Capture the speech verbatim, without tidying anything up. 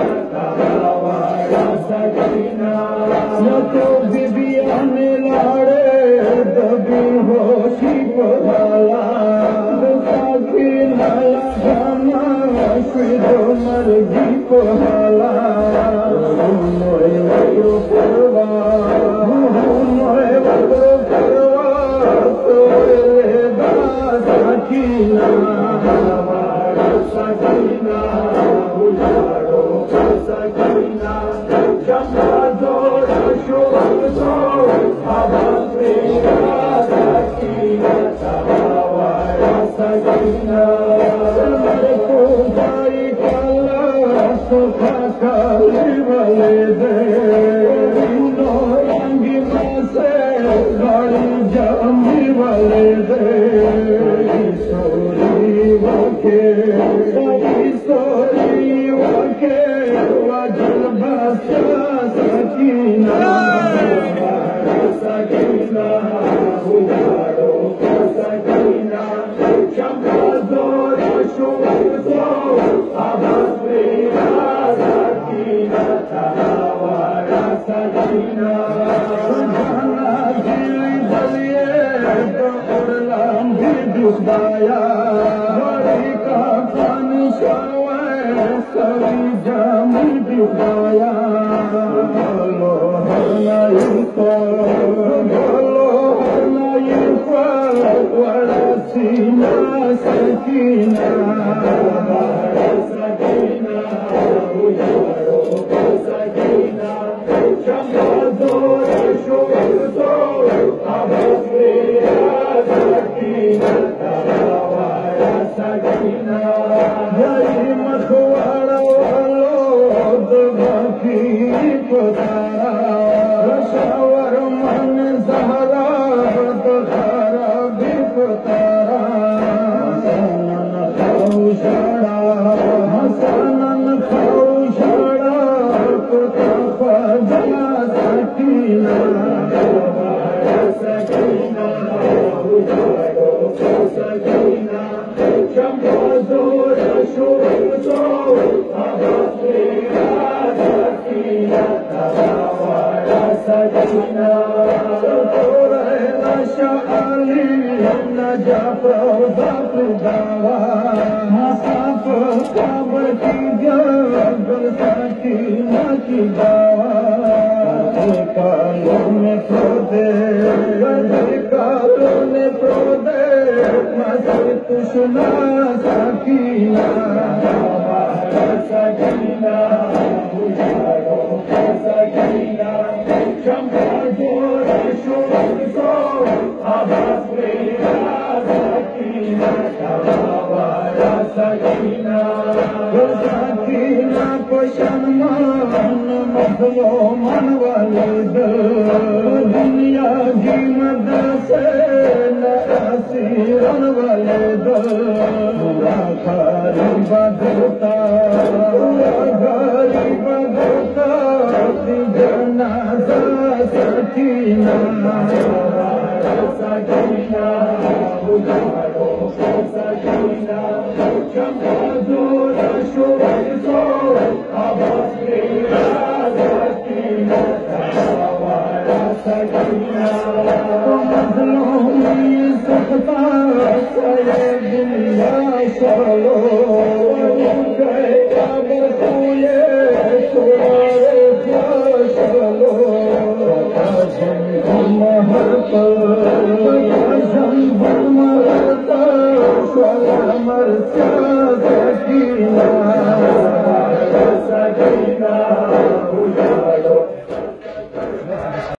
न तो बिबिया ने लाड़े दबी होशी पवाला साथी नाला गाना शुद्ध मर्जी पवाला मोए वयो परवा मोए वयो परवा तोरे दास सकीना सकीना उजाड़ो सकीना चंदा जोड़ शोक सो आवाज मेरा सकीना तवारा सकीना मेरे को भाई काला सुखा काली वाले दे नो रंगी से गाड़ी जामी वाले दे सोरी वके सोरी वके वजल बचा सकीना सकीना उजाड़ो सकीना चंदा जोर शोक सो आवाज मेरा सकीना तवारा सकीना सुधाना दिल दलिए तो उड़लाम भी दुखदाया बड़ी का पानी शावे सभी जामी दुखदाया बोलो हरनाई को बोलो हरनाई को वरसीना सकीना सकीना उजाड़ो सकीना चंदा जोर शोक सो आवाज मेरा सकीना तवारा सकीना जय मखवाड़ा वालो दबाकी पतारा शावर मन सहारा दखारा भी पतारा हसनन खाऊ शाड़ा हसनन खाऊ शाड़ा पुता फजना सकीना सकीना उजाड़ो सकीना चंदा जोर शोक सो आवाज मेरा सकीना तवारा सकीना तोरे नशा अली न जाफर बाप दावा हसाफ काबर की गल सकीना की दावा कालों में प्रोदे कालों में प्रोदे मस्ती तुष्णा सकीना सकीना उजाड़ो सकीना चंदा जोर शोक सो आवाज मेरा सकीना तवारा सकीना सकीना पोषण मान मधलो मन वाले दुनिया की मदद से नसीरन वाले खारी बदलता खारी बदलता जनाजा सकीना सकीना उजाड़ो सकीना चंदा जोर शोक सो आवाज मेरा सकीना तवारा सकीना मजलूमी सकता सये दुनिया चलो गए काबर कोये तुम्हारे चलो महता मरता सकीना सकीना उजाड़ो